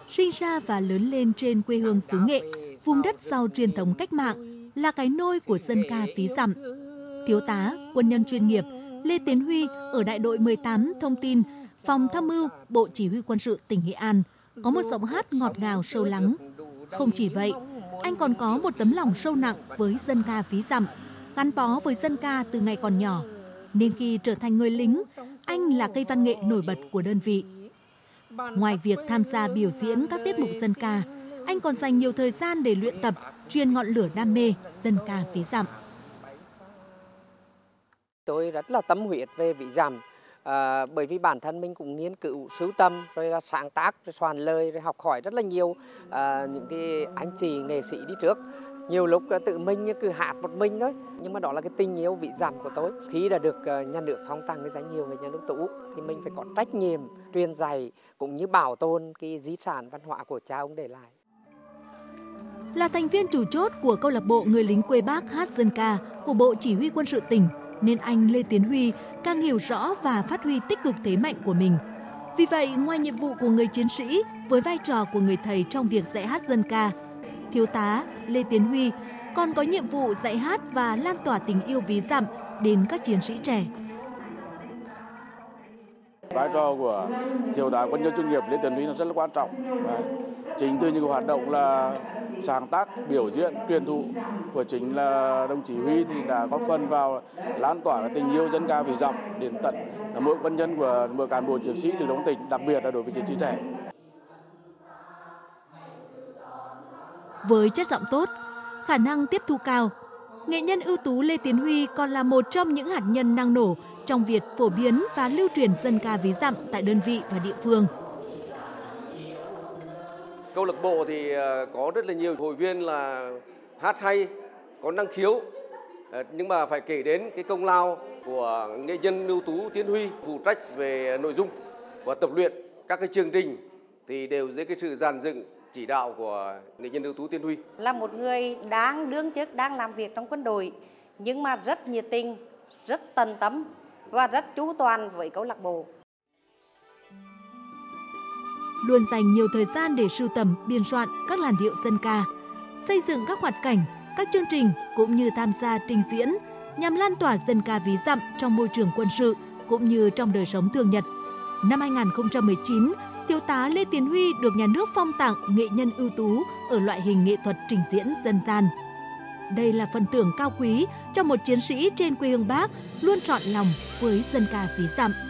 sinh ra và lớn lên trên quê hương xứ Nghệ, vùng đất giàu truyền thống cách mạng, là cái nôi của dân ca ví dặm. Thiếu tá, quân nhân chuyên nghiệp Lê Tiến Huy ở đại đội 18 thông tin, Phòng Tham mưu, Bộ Chỉ huy Quân sự tỉnh Nghệ An có một giọng hát ngọt ngào sâu lắng. Không chỉ vậy, anh còn có một tấm lòng sâu nặng với dân ca ví dặm, gắn bó với dân ca từ ngày còn nhỏ. Nên khi trở thành người lính, anh là cây văn nghệ nổi bật của đơn vị. Ngoài việc tham gia biểu diễn các tiết mục dân ca, anh còn dành nhiều thời gian để luyện tập, truyền ngọn lửa đam mê dân ca ví dặm. Tôi rất là tâm huyết về ví dặm, bởi vì bản thân mình cũng nghiên cứu, sưu tầm, rồi là sáng tác, rồi soạn lời, rồi học hỏi rất là nhiều những cái anh chị nghệ sĩ đi trước. Nhiều lúc tự mình cứ hát một mình thôi, nhưng mà đó là cái tình yêu ví dặm của tôi. Khi đã được nhà nước phong tặng cái danh hiệu nghệ nhân ưu tú thì mình phải có trách nhiệm truyền dạy cũng như bảo tồn cái di sản văn hóa của cha ông để lại. Là thành viên chủ chốt của câu lạc bộ Người lính quê Bác hát dân ca của Bộ Chỉ huy Quân sự tỉnh, nên anh Lê Tiến Huy càng hiểu rõ và phát huy tích cực thế mạnh của mình. Vì vậy, ngoài nhiệm vụ của người chiến sĩ với vai trò của người thầy trong việc dạy hát dân ca, Thiếu tá Lê Tiến Huy còn có nhiệm vụ dạy hát và lan tỏa tình yêu ví dặm đến các chiến sĩ trẻ. Vai trò của Thiếu tá quân nhân chuyên nghiệp Lê Tiến Huy rất là quan trọng. Chính từ những hoạt động là sáng tác, biểu diễn, truyền thụ của chính là đồng chí Huy thì đã góp phần vào lan tỏa tình yêu dân ca ví dặm đến tận mỗi quân nhân của mỗi cán bộ chiến sĩ từ trong tỉnh, đặc biệt là đối với chiến sĩ trẻ. Với chất giọng tốt, khả năng tiếp thu cao, nghệ nhân ưu tú Lê Tiến Huy còn là một trong những hạt nhân năng nổ trong việc phổ biến và lưu truyền dân ca ví dặm tại đơn vị và địa phương. Câu lạc bộ thì có rất là nhiều hội viên là hát hay, có năng khiếu, nhưng mà phải kể đến cái công lao của nghệ nhân ưu tú Tiến Huy, phụ trách về nội dung và tập luyện các cái chương trình thì đều dưới cái sự dàn dựng chỉ đạo của nghệ nhân ưu tú Tiến Huy. Là một người đang đương chức, đang làm việc trong quân đội, nhưng mà rất nhiệt tình, rất tận tâm và rất chu toàn với câu lạc bộ. Luôn dành nhiều thời gian để sưu tầm, biên soạn các làn điệu dân ca, xây dựng các hoạt cảnh, các chương trình cũng như tham gia trình diễn nhằm lan tỏa dân ca ví dặm trong môi trường quân sự cũng như trong đời sống thường nhật. Năm 2019, Thiếu tá Lê Tiến Huy được nhà nước phong tặng nghệ nhân ưu tú ở loại hình nghệ thuật trình diễn dân gian. Đây là phần thưởng cao quý cho một chiến sĩ trên quê hương Bác luôn trọn lòng với dân ca ví dặm.